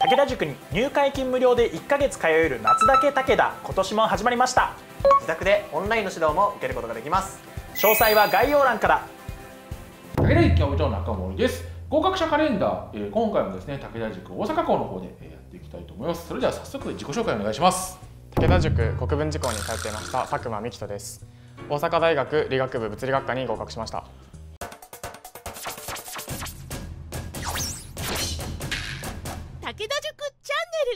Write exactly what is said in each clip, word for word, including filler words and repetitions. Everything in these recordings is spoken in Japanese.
武田塾に入会金無料でいっかげつ通える夏だけ武田、今年も始まりました。 自宅でオンラインの指導も受けることができます。 詳細は概要欄から。 武田塾教部長中森です。合格者カレンダー、えー、今回もですね武田塾大阪校の方でやっていきたいと思います。それでは早速自己紹介お願いします。 武田塾国分寺校に通っていました佐久間美希人です。大阪大学理学部物理学科に合格しました。 武田塾チャンネル。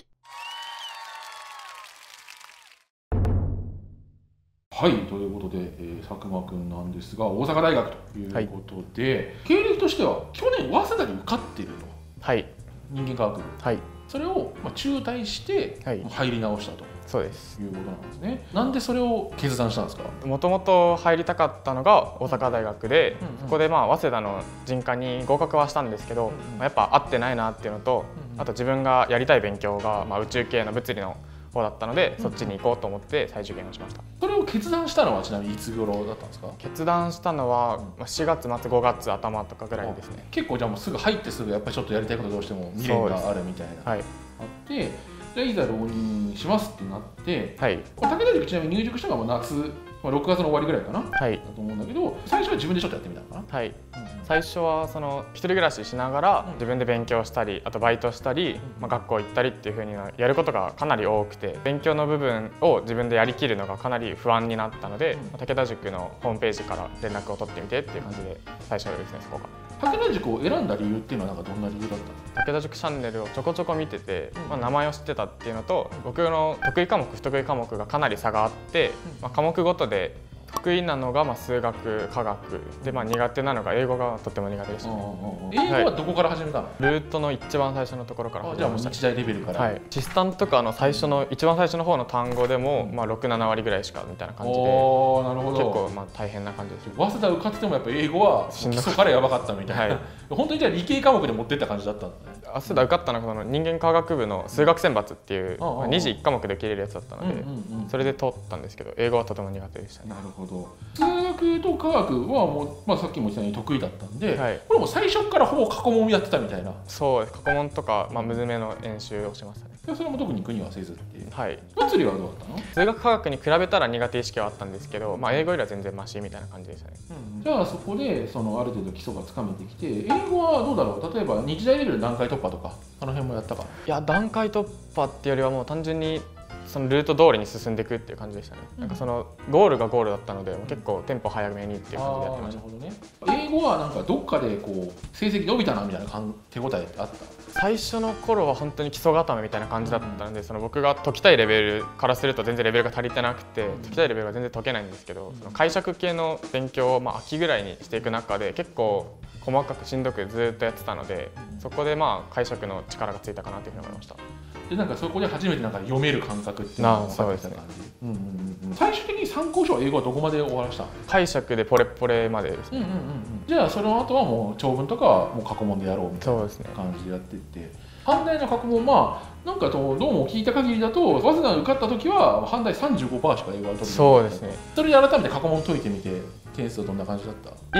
はい、ということで、えー、佐久間くんなんですが大阪大学ということで、はい、経歴としては去年早稲田に受かっていると。 はい。 人間科学部。はい。それを、まあ、中退して入り直したと。 そうです。 いうことなんですね。なんでそれを決断したんですか。 もともと入りたかったのが大阪大学で、うんうん、そこでまあ早稲田の人科に合格はしたんですけど、うんうん、やっぱ合ってないなっていうのと、うんうん、あと自分がやりたい勉強が、まあ、宇宙系の物理の方だったので、うんうん、そっちに行こうと思って再受験をしました。 それを決断したのはちなみにいつ頃だったんですか。 決断したのはしがつまつごがつ頭とかぐらいですね。 結構じゃあもうすぐ入ってすぐやっぱりちょっとやりたいことどうしても未練があるみたいな、はい、あって。でいざ浪人しますってなって、はい、武田塾ちなみに入塾したのが夏、まあ、ろくがつの終わりぐらいかな、はい、だと思うんだけど、最初は自分でちょっとやってみたのかな。はい、うん、 最初はその一人暮らししながら自分で勉強したり、あとバイトしたり、まあ、学校行ったりっていうふうにやることがかなり多くて、勉強の部分を自分でやりきるのがかなり不安になったので、うん、武田塾のホームページから連絡を取ってみてっていう感じで最初ですね、そこが。 武田塾を選んだ理由っていうのはなんかどんな理由だったの。 武田塾チャンネルをちょこちょこ見てて、まあ、名前を知ってたっていうのと、僕の得意科目不得意科目がかなり差があって、まあ、科目ごとで得意なのがまあ数学科学で、まあ、苦手なのが英語がとても苦手でしたね。 英語はどこから始めたの。 ルートの一番最初のところから始めました。 じゃあもう日大レベルから。 はい。シスタンとかの最初の一番最初の方の単語でも、まあろく、ななわりぐらいしかみたいな感じで、おー、なるほど。結構まあ大変な感じです。 早稲田受かっててもやっぱ英語は基礎からやばかったみたいな。はい、本当にじゃあ理系科目で持ってった感じだったんだね。 早稲田受かったのがその人間科学部の数学選抜っていうにじいっかもくで受け入れるやつだったので、それで通ったんですけど、英語はとても苦手でしたね。 なるほど。数学と科学はもう、まあ、さっきも言ったように得意だったんで、はい、これも最初からほぼ過去問やってたみたいな。 そうです。過去問とか、まあ、難めの演習をしましたね。 それも特に苦にはせずっていう。 はい。 物理はどうだったの。 数学科学に比べたら苦手意識はあったんですけど、まあ、英語よりは全然マシみたいな感じでしたね。 うん、じゃあそこでそのある程度基礎がつかめてきて、英語はどうだろう。例えば日大レベル段階突破とかあの辺もやったか。 いや、段階突破っていうよりはもう単純にそのルート通りに進んでいくっていう感じでしたね。うん、なんかそのゴールがゴールだったので、うん、結構テンポ早めにっていう感じでやってました。なるほどね。英語はなんかどっかでこう成績伸びたなみたいな手応えってあった。 最初の頃は本当に基礎固めみたいな感じだったので、うん、その僕が解きたいレベルからすると全然レベルが足りてなくて、うん、解きたいレベルが全然解けないんですけど、うん、その解釈系の勉強をまあ秋ぐらいにしていく中で結構細かくしんどくずっとやってたので、うん、そこでまあ解釈の力がついたかなというふうに思いました。 でなんかそこで初めてなんか読める感覚っていうのが分かってきた感じ。最終的に参考書は英語はどこまで終わらした。 解釈でポレポレまでですね。 じゃあその後はもう長文とかはもう過去問でやろうみたいな感じでやっていって、阪大の過去問まあなんかとどうも聞いた限りだと早稲田に受かった時は阪大 さんじゅうごパーセント しか英語は取れない。 そうですね。 それで改めて過去問解いてみて点数はどんな感じだった。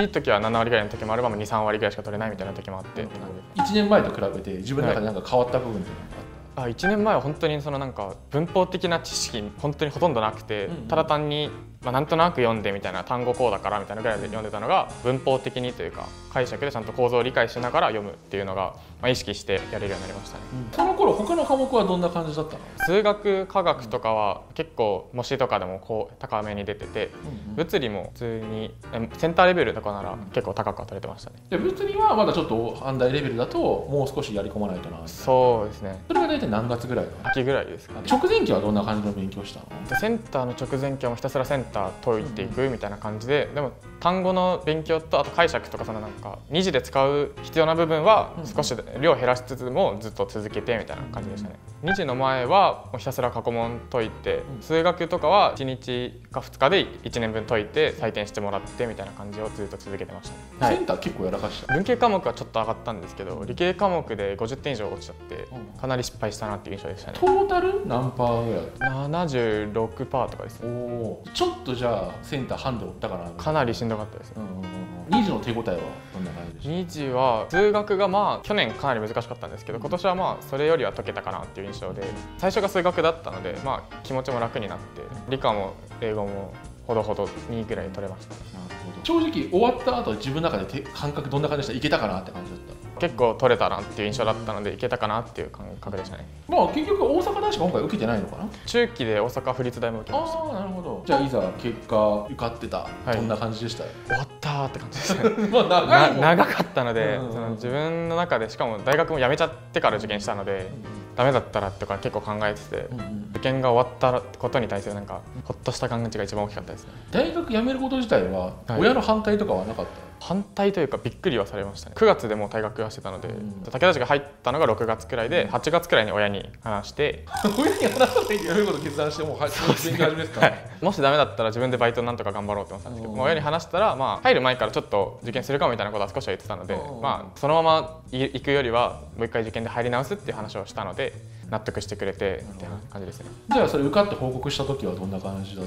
いい時はななわりぐらいの時もあればに、さんわりぐらいしか取れないみたいな時もあって、いちねんまえと比べて自分の中でなんか変わった部分っていうのがあった。 あ、いちねんまえは本当にそのなんか文法的な知識本当にほとんどなくて、うんうん、ただ単に、まあ、なんとなく読んでみたいな、単語こうだからみたいなぐらいで読んでたのが、文法的にというか解釈でちゃんと構造を理解しながら読むっていうのが、まあ、意識してやれるようになりましたね。 うん、その頃他の科目はどんな感じだったの。 数学科学とかは結構模試とかでもこう高めに出てて、うんうん、物理も普通にセンターレベルとかなら結構高くは取れてましたね。 で物理はまだちょっと阪大レベルだともう少しやり込まないとな。 そうですね。 それが大体何月ぐらい。 秋ぐらいですかね。 直前期はどんな感じの勉強したの。 センターの直前期はもうひたすらセンター解いていくみたいな感じで、でも単語の勉強とあと解釈とかそのなんかに次で使う必要な部分は少し量を減らしつつもずっと続けてみたいな感じでしたね。に次の前はもうひたすら過去問解いて、数学とかはいちにちかふつかでいちねんぶん解いて採点してもらってみたいな感じをずっと続けてましたね。 センター結構やらかした。 文系科目はちょっと上がったんですけど、理系科目でごじゅってん以上落ちちゃってかなり失敗ししたなっていう印象でしたね。 トータル何パーぐらいだった？ ななじゅうろくパーセントとかですね。 おちょっとじゃあセンターハンドルだからかなりしんどかったですね。 に次の手応えはどんな感じでした？ に次は数学がまあ去年かなり難しかったんですけど、今年はまあそれよりは解けたかなっていう印象で、最初が数学だったのでまあ気持ちも楽になって、理科も英語もほどほどにぐらい取れました。 正直終わった後自分の中で感覚どんな感じでした？いけたかなって感じだった？ 結構取れたなっていう印象だったので、いけたかなっていう感覚でしたね。 まあ結局大阪大しか今回受けてないのかな？ 中期で大阪府立大も受けました。 ああなるほど。じゃあいざ結果受かってた、はい、どんな感じでした？ 終わったーって感じでしたね。 まあ長いもん長かったので、その自分の中でしかも大学も辞めちゃってから受験したので、ダメだったらとか結構考えてて、うんうん、受験が終わったことに対するなんかほっとした感じが一番大きかったですね。 大学辞めること自体は親の反対とかはなかった？はい、 反対というかびっくりはされましたね。くがつでもう退学はしてたので、うん、武田塾入ったのがろくがつくらいで、はちがつくらいに親に話して親に話さないでやめること決断してもう勉強始めですか？はい、 もしダメだったら自分でバイトなんとか頑張ろうって思ってたんですけど、もう親に話したら、まあ、入る前からちょっと受験するかもみたいなことは少しは言ってたので、まあ、そのまま行くよりはもう一回受験で入り直すっていう話をしたので納得してくれてみたいな感じですね。 じゃあそれ受かって報告した時はどんな感じだった？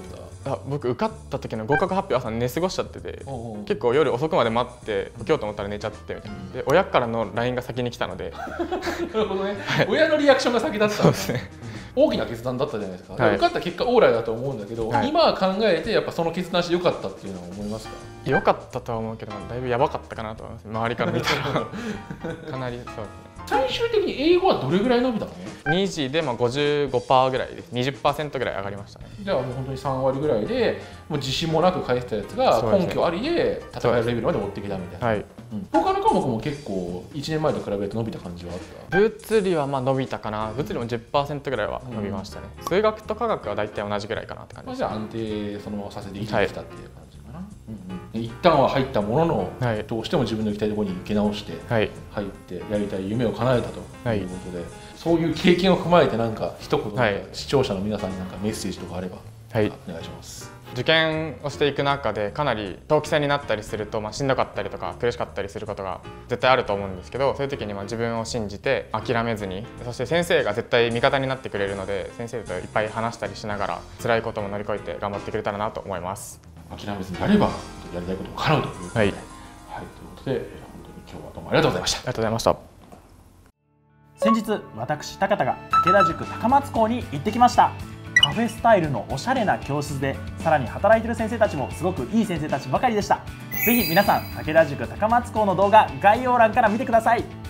あ僕受かった時の合格発表朝寝過ごしちゃってて、結構夜遅くまで待って受けようと思ったら寝ちゃってみたいな。で親からの ライン が先に来たのでなるほどね、はい、親のリアクションが先だったんですね。大きな決断だったじゃないですか、はい、受かった結果オーライだと思うんだけど、はい、今考えてやっぱその決断して良かったっていうのは思いますか？ 良かったとは思うけど、だいぶやばかったかなと思います。周りから見たらかなりそうですね。 最終的に英語はどれぐらい伸びたの？ に次でまあ ごじゅうごパーセント ぐらいです。にじゅっパーセント ぐらい上がりましたね。 じゃあもう本当にさんわりぐらいでもう自信もなく返したやつが根拠ありで戦えるレベルまで持ってきたみたいな。はい、うん、他の科目も結構いちねんまえと比べると伸びた感じはあった？ 物理はまあ伸びたかな。物理も じゅっパーセント ぐらいは伸びましたね。うん、数学と科学は大体同じぐらいかなって感じです。 じゃあ安定そのままさせていきたっていう感じかな。はい、うん、一旦は入ったものの、はい、どうしても自分の行きたいところに行け直して入ってやりたい夢を叶えたということで、はい、そういう経験を踏まえてなんか一言、はい、視聴者の皆さんになんかメッセージとかあれば、はい、お願いします。 受験をしていく中でかなり長期戦になったりすると、まあ、しんどかったりとか苦しかったりすることが絶対あると思うんですけど、そういう時にまあ自分を信じて諦めずに、そして先生が絶対味方になってくれるので、先生といっぱい話したりしながら辛いことも乗り越えて頑張ってくれたらなと思います。 諦めずにやればやりたいことも叶うということで、はい、はい、ということで本当に今日はどうもありがとうございました。 ありがとうございました。 先日私高田が武田塾高松校に行ってきました。カフェスタイルのおしゃれな教室で、さらに働いている先生たちもすごくいい先生たちばかりでした。ぜひ皆さん武田塾高松校の動画概要欄から見てください。